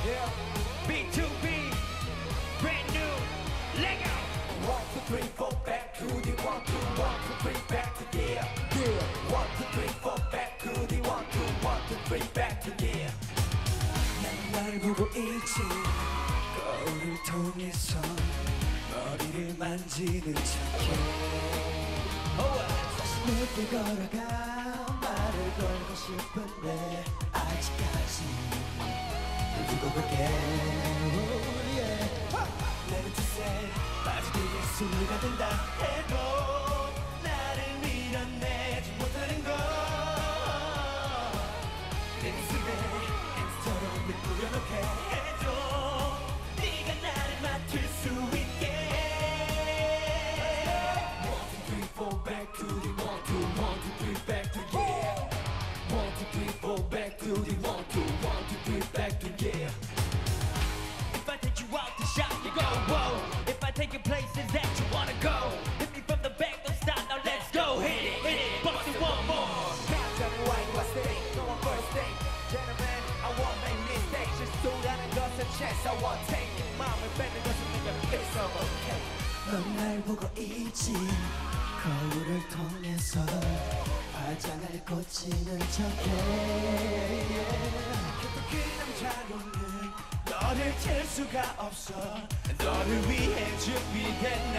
Yeah. B2B, brand new, Lego. 1, 2, 3, 4, back to the 1, 2, 1, 2, 3, back to yeah. Yeah. 1, 2, 3, 4, back to the 1, 2, 1, 2, 3, back to yeah. 난 날 보고 있지. 거울을 통해서 머리를 만지는 척해. 늦게 걸어가 말을 걸고 싶은데 아직까지 두고 볼게. 내는 주세 빠지기에 숨을 든다 해도 나를 밀어내지 못하는 걸. 내 가슴에 햄스터로 늘 뿌려놓게 해줘. 네가 나를 맡을 수 있게. 1, 2, 3, 4 back to the 1, 2, 1, 2, 3 back to yeah. 1, 2, 3, 4 back to the 1, 2, 1, 2, 3 back to yeah. If I take you out to shop, you go whoa. If I take you places that you wanna go, hit me from the back, don't stop, now let's go. Hit it, bust it one more. Tell me why you are staying, no one first thing. Gentlemen, I won't make mistakes. 실수라는 것은 chance I won't take. 마음을 뺏는 것은 네가 it's okay. 넌 날 보고 있지. 거울을 통해서 화장을 고치는 척해. 그 남자로는 너를 칠 수가 없어. 너를 위해 준비된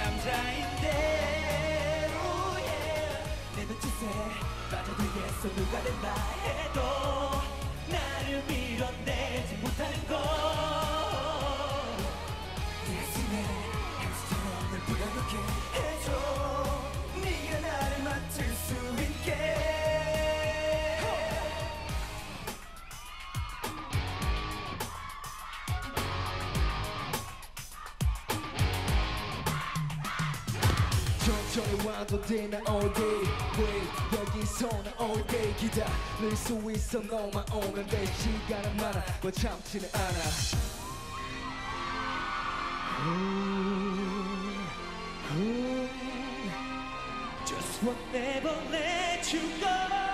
남자인데 내 눈짓에 빠져들겠어. 누가 된다 해도 나를 밀어내지 못하는 걸. 내 가슴에 햄스터로 널 불어넣게 해줘. 네가 나를 맡을 수 있게. 천천히 와도 돼 난 all day wait. 여기서는 all day 기다릴 수 있어. 너만 오면 돼. 시간은 많아 뭐 참지는 않아. Just won't never let you go.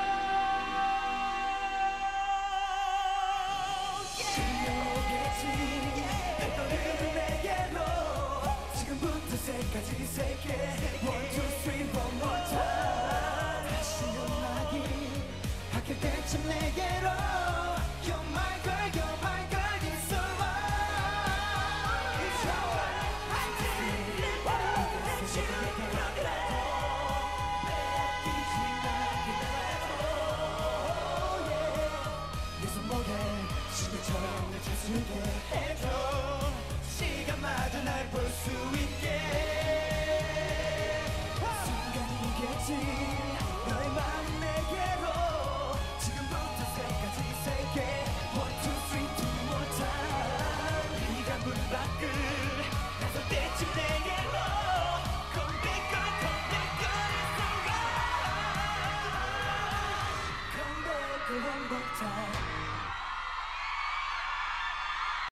세까지 세게 1, 2, 3 one more time. 다시 연락이 바뀔 때쯤 내게로 You're my girl, you're my girl, it's alright. It's alright. I didn't wanna let you go. 뺏기지 말게 해줘. 네 손목에 시계처럼 내 재수있게 해줘. 시간마저 날 볼 수 있게. 너의 마음 내게로 지금부터 세까지 세게 1, 2, 3 two more time. 네가 문 밖을 나설 때쯤